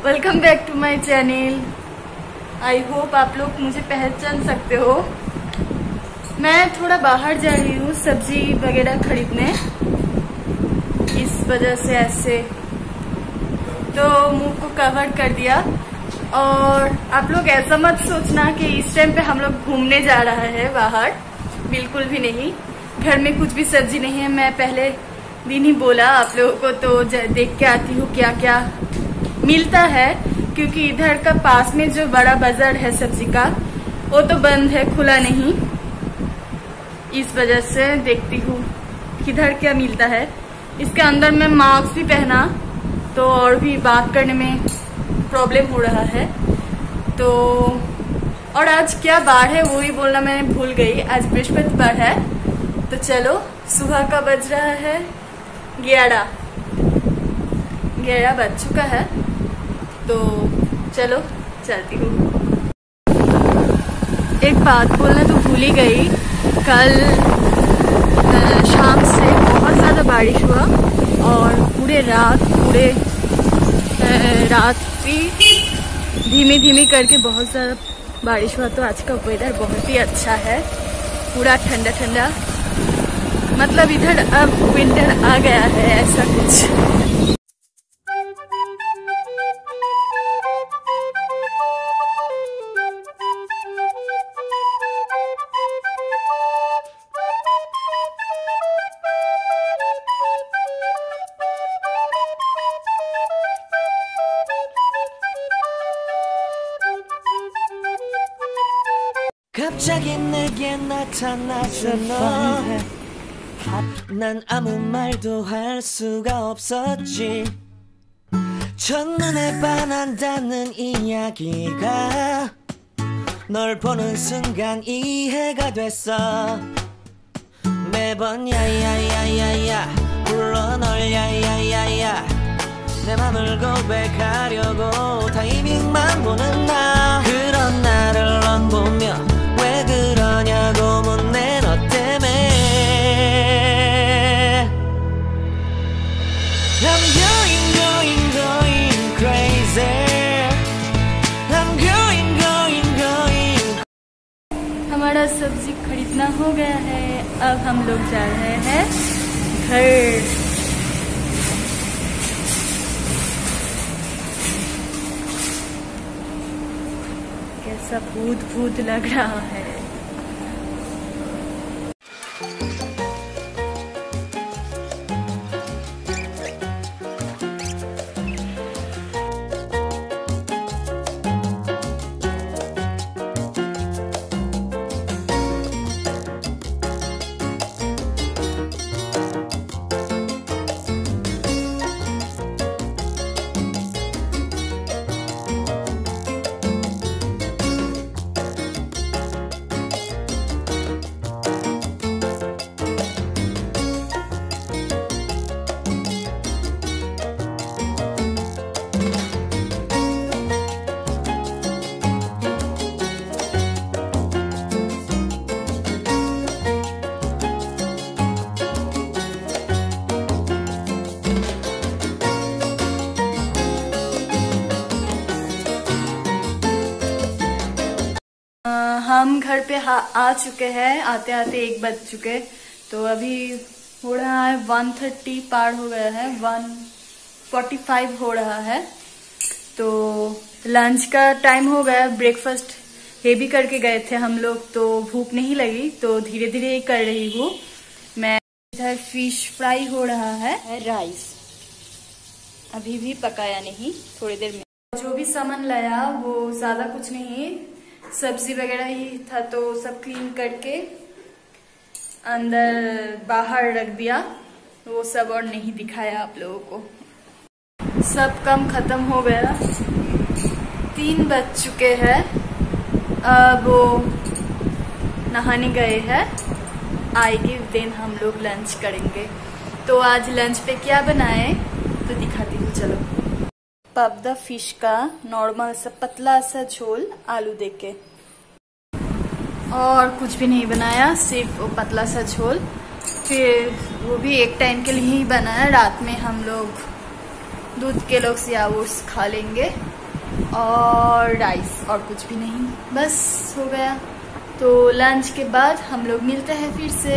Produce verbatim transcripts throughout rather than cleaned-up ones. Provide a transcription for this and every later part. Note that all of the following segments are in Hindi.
Welcome back to my channel. I hope आप लोग मुझे पहचान सकते हो। मैं थोड़ा बाहर जा रही हूँ सब्जी वगैरह खरीदने, इस वजह से ऐसे तो मुंह को कवर कर दिया। और आप लोग ऐसा मत सोचना कि इस टाइम पे हम लोग घूमने जा रहा है बाहर, बिल्कुल भी नहीं। घर में कुछ भी सब्जी नहीं है। मैं पहले दिन ही बोला आप लोगों को, तो देख के आती हूँ क्या क्या मिलता है, क्योंकि इधर का पास में जो बड़ा बाजार है सब्जी का वो तो बंद है, खुला नहीं। इस वजह से देखती हूँ किधर क्या मिलता है। इसके अंदर मैं मास्क भी पहना तो और भी बात करने में प्रॉब्लम हो रहा है। तो और आज क्या बार है वो ही बोलना मैंने भूल गई, आज बृहस्पतिवार है। तो चलो, सुबह का बज रहा है ग्यारह ग्यारह बज चुका है, तो चलो चलती हूँ। एक बात बोलना तो भूल ही गई, कल शाम से बहुत ज़्यादा बारिश हुआ और पूरे रात पूरे रात भी धीमी धीमी करके बहुत ज़्यादा बारिश हुआ। तो आज का वेदर बहुत ही अच्छा है, पूरा ठंडा ठंडा, मतलब इधर अब विंटर आ गया है ऐसा कुछ। 갑자기 내게 나타나준 너, 난 아무 말도 할 수가 없었지. 첫눈에 반한다는 이야기가 널 보는 순간 이해가 됐어. 매번 야야야야야 불러 널 야야야야, 내 맘을 고백하려고 타이밍만 보는 나. 그런 나를 넌 보며 왜 그러냐고 묻네, 너 때문에. I'm going going going crazy. I'm going going going. हमारा सब्जी खरीदना हो गया है, अब हम लोग जा रहे हैं घर। कैसा भूत भूत लग रहा है। हम घर पे आ चुके हैं, आते आते एक बज चुके। तो अभी हो रहा है वन थर्टी पार हो गया है, वन फोर्टी फाइव हो रहा है। तो लंच का टाइम हो गया। ब्रेकफास्ट हेवी करके गए थे हम लोग, तो भूख नहीं लगी, तो धीरे धीरे कर रही हूँ मैं। इधर फिश फ्राई हो रहा है, राइस अभी भी पकाया नहीं, थोड़ी देर में। जो भी सामान लाया वो ज्यादा कुछ नहीं, सब्जी वगैरह ही था, तो सब क्लीन करके अंदर बाहर रख दिया, वो सब और नहीं दिखाया आप लोगों को। सब काम खत्म हो गया, तीन बज चुके हैं। अब वो नहाने गए हैं, आएंगे देन हम लोग लंच करेंगे। तो आज लंच पे क्या बनाए तो दिखाती हूँ, चलो। पापदा फिश का नॉर्मल सा पतला सा झोल आलू देके, और कुछ भी नहीं बनाया, सिर्फ वो पतला सा झोल। फिर वो भी एक टाइम के लिए ही बनाया, रात में हम लोग दूध के लोग सियावुर्स खा लेंगे। और राइस और कुछ भी नहीं, बस हो गया। तो लंच के बाद हम लोग मिलते हैं फिर से।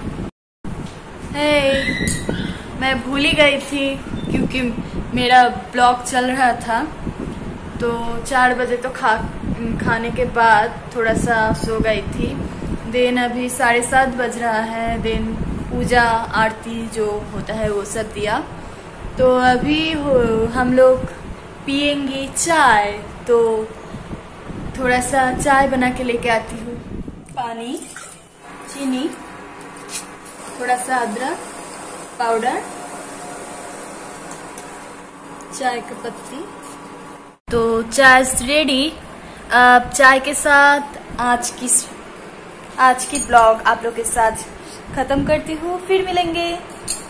हे, मैं भूल ही गई थी क्योंकि मेरा ब्लॉग चल रहा था, तो चार बजे तो खा खाने के बाद थोड़ा सा सो गई थी। देन अभी साढ़े सात बज रहा है। देन पूजा आरती जो होता है वो सब दिया। तो अभी हम लोग पियेंगे चाय, तो थोड़ा सा चाय बना के लेके आती हूँ। पानी, चीनी, थोड़ा सा अदरक पाउडर, चाय की पत्ती। तो चाय रेडी। अब चाय के साथ आज की आज की ब्लॉग आप लोग के साथ खत्म करती हूँ, फिर मिलेंगे।